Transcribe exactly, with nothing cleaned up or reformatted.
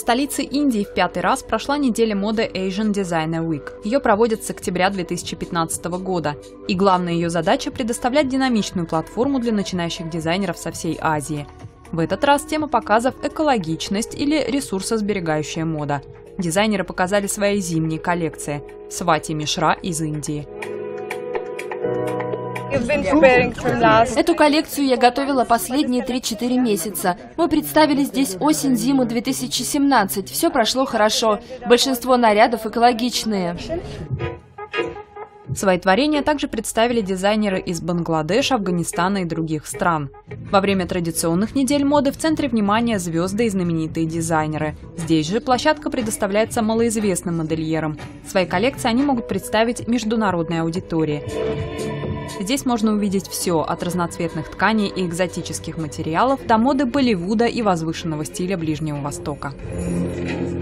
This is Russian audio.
столице Индии в пятый раз прошла неделя моды Asian Designer Week. Ее проводят с октября две тысячи пятнадцатого года. И главная ее задача – предоставлять динамичную платформу для начинающих дизайнеров со всей Азии. В этот раз тема показов – экологичность или ресурсосберегающая мода. Дизайнеры показали свои зимние коллекции – Свати Мишра из Индии. Эту коллекцию я готовила последние три-четыре месяца. Мы представили здесь осень-зиму две тысячи семнадцать. Все прошло хорошо. Большинство нарядов экологичные. Свои творения также представили дизайнеры из Бангладеш, Афганистана и других стран. Во время традиционных недель моды в центре внимания звезды и знаменитые дизайнеры. Здесь же площадка предоставляется малоизвестным модельерам. Свои коллекции они могут представить международной аудитории. Здесь можно увидеть все, от разноцветных тканей и экзотических материалов до моды Болливуда и возвышенного стиля Ближнего Востока.